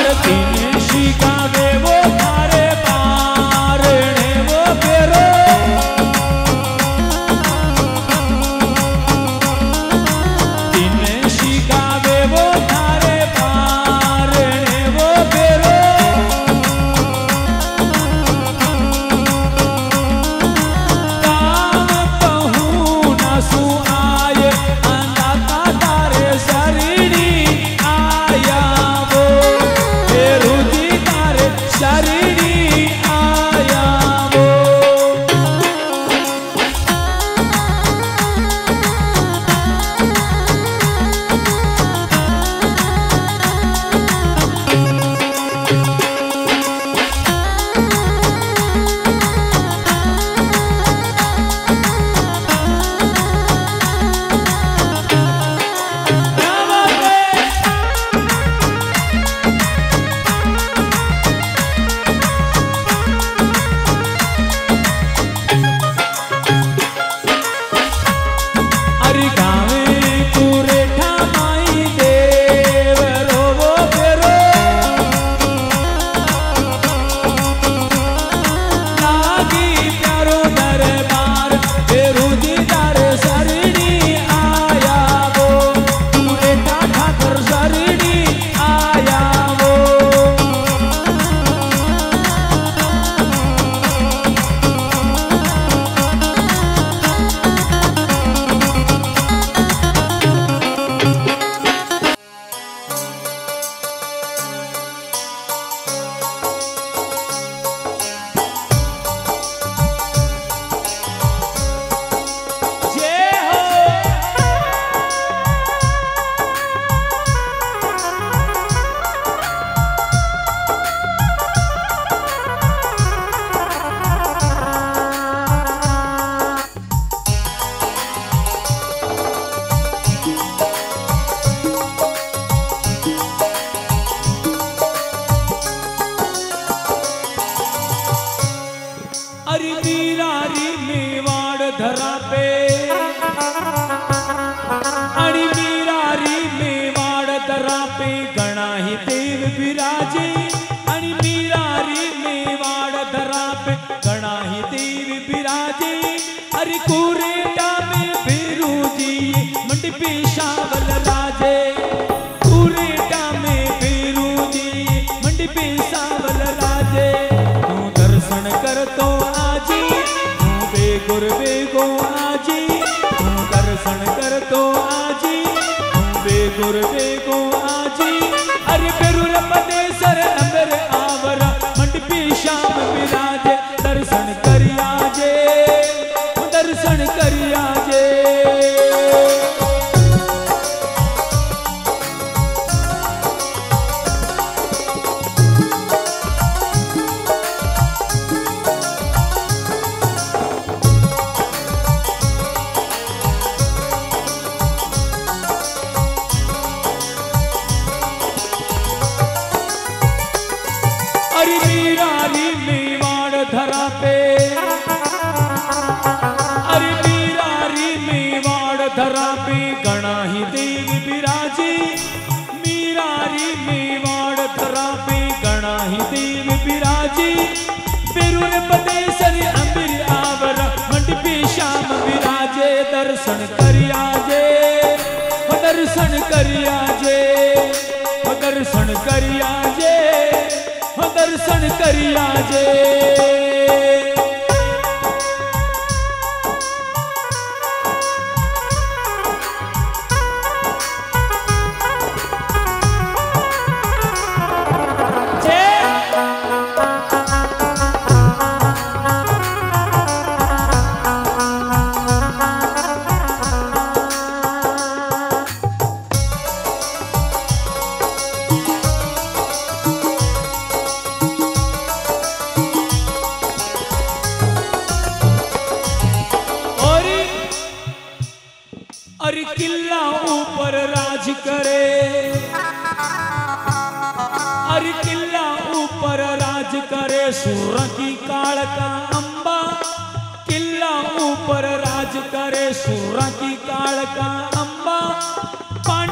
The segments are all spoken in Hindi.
सुर की काल का अंबा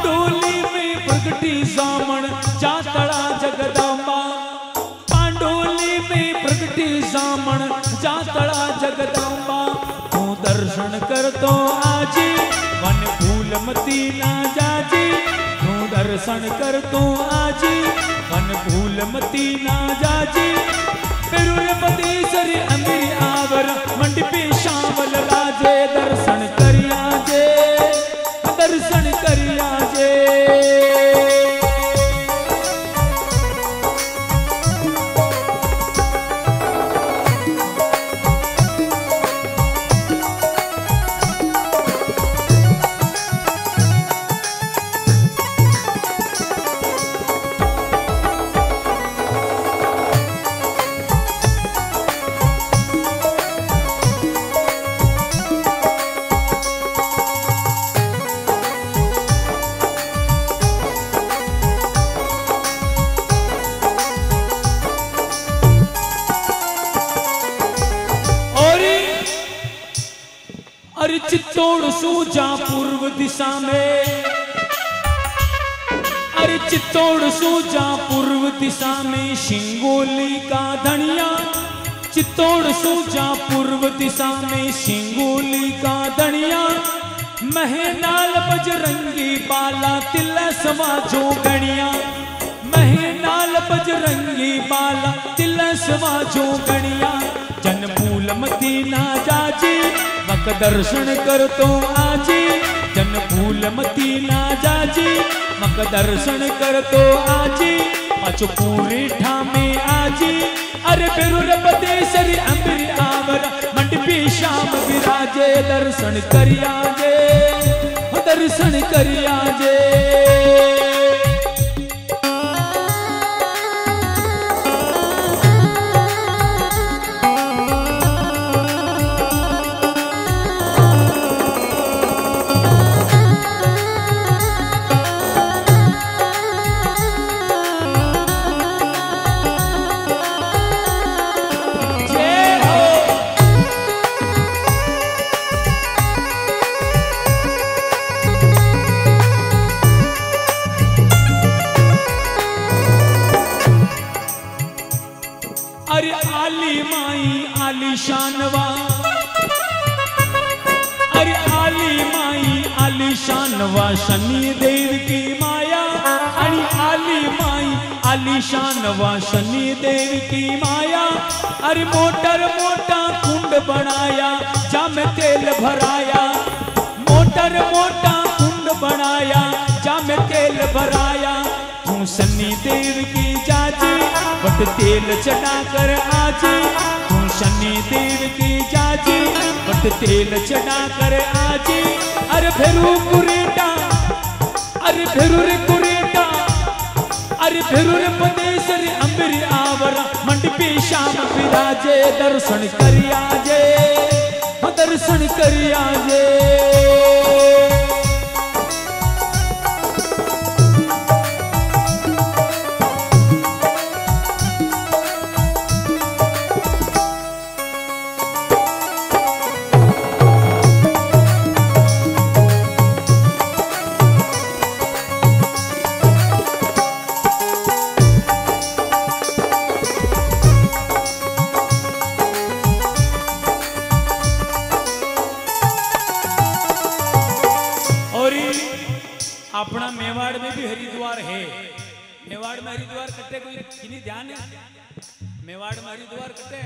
पांडोली में प्रगटी सामण जातड़ा जगदम्बा, पांडोली में प्रगटी सामण जातड़ा जगदम्बा। तू दर्शन कर तो आजी मन भूल मती ना जाजी, तू दर्शन कर तो आजी मन भूल मती ना जाजी। पेरुर पदेसरी अमीरी आवर मंडपी शामल राजे, दर्शन करिया जे दर्शन करिया जे। अरे चित्तौड़ सूजा पूर्व दिशा में, अरे चित्तौड़ सूजा पूर्व दिशा में सिंगोली का धनिया, चित्तौड़ सूजा पूर्व दिशा में सिंगोली का धनिया। महनाल बजरंगी बाला तिल्ला समाजो गणिया, महनाल बजरंगी बाला तिल्ला समाजो गणिया। जन भूल मती ना जाजी मक दर्शन कर तो आजी, जन भूल मती ना जाजी मक दर्शन कर तो आजी। पाछो पूरे ठामे आजी अरे पेरुर पदेसरी अम्बरी आवर मंडपी श्याम विराजे, दर्शन करिया जे दर्शन करिया जे। अरे आली माई आली शानवा, अरे आली माई आली शानवा शनि देव की माया, अरे आली माई आली शानवा शनि देव की माया। अरे मोटर मोटा कुंड बनाया जा में तेल भराया, मोटर मोटा कुंड बनाया जा में तेल भराया। तू शनि देव की जाजी बट तेल चढ़ा कर आजी, तू शनि देव की जाजी बट तेल चढ़ा कर आजी। अरे फेरू कुरेटा, अरे फेरू रे कुरेटा, अरे फेरू रे पदेसरी अम्बरी आवरा मंडपी श्याम विराजे, दर्शन करिया जे दर्शन करिया जे। अपना मेवाड़ में भी हरिद्वार है, मेवाड़ में हरिद्वार कटे कोई किन्हीं ध्यान है, मेवाड़ में हरिद्वार कटे।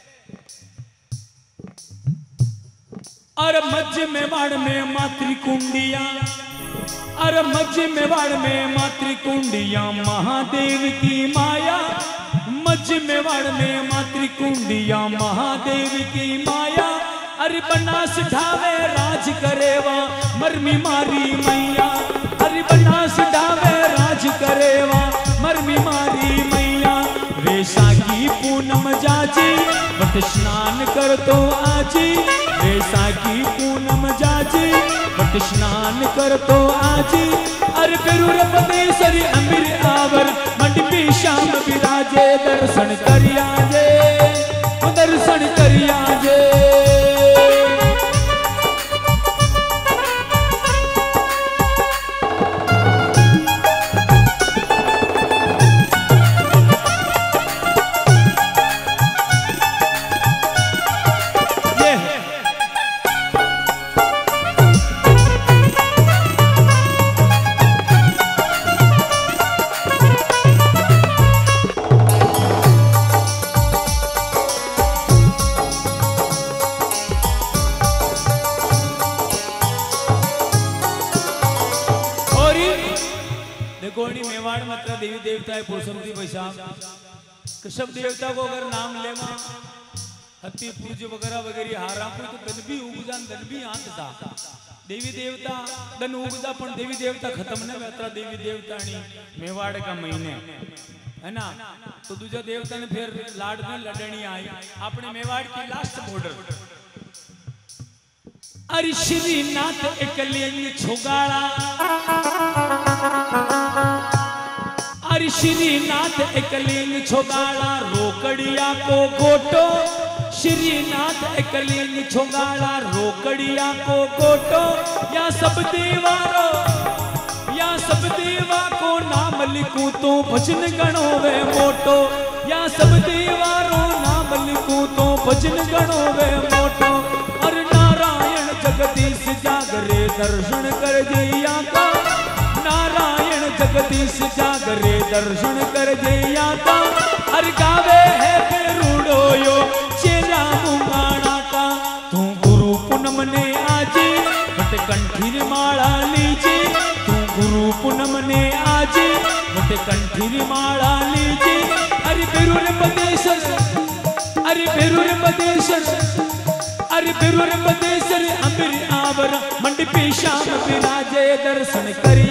अरे मध्य मेवाड़ में मातृकुंडिया, अरे मध्य मेवाड़ में मातृकुंडिया महादेव की माया, मध्य मेवाड़ में मातृकुंडिया महादेव की माया। अरे बनास ढावे राज करेवा मरमी मारी मैया, अरे बनास ढावे राज करेवा मरमी मारी मैया। वैशाखी पूनम जाजी बट स्नान कर तो आजी, वैशाखी पूनम जाजी बट स्नान कर तो आजी। अरे पेरुर पदेसरी अमीर आवर मंडपी श्याम विराजे, दर्शन करिया जे दर्शन करिया जे। देवता है पुरुषोत्तम भाई साहब, सब देवता को अगर नाम लेवा हत्ती पूज वगैरह वगैरह हारा कोई तो दन भी उगजा दन भी आंत था देवी देवता दन उगजा पण देवी देवता खत्म न वेतरा देवी देवतानी मेवाड़ का महीने है ना। तो दूसरा देवता ने फिर लाड में लड़नी आई अपने मेवाड़ की लास्ट बॉर्डर। अरे श्रीनाथ एकलिंग छोगाड़ा, अरे श्रीनाथ एकलिंग छोगाड़ा रोकड़िया को गोटो, श्रीनाथ एकलिंग छोगाड़ा रोकड़िया को गोटो। या सब देवारो या सब देवा को नाम लिखूं तो भजन गणो वे मोटो, या सब देवारो नाम लिखूं तो भजन गणो वे मोटो। और नारायण जगदीश जागरे दर्शन कर जैया का, नारायण जगदीश जागरे दर्शन कर जैया का। अर गावे है बेरूडो यो चेला मुंगाड़ा का, तू गुरु पूनम ने आजी बट कंठीर माला लीजी, तू गुरु पूनम ने आजी बट कंठीर माला लीजी। अरे बेरूर बदेश्वर, अरे बेरूर बदेश्वर, अरे बेरूर बदेश्वर अमीर आवर मंडपी श्याम विराजे दर्शन करी।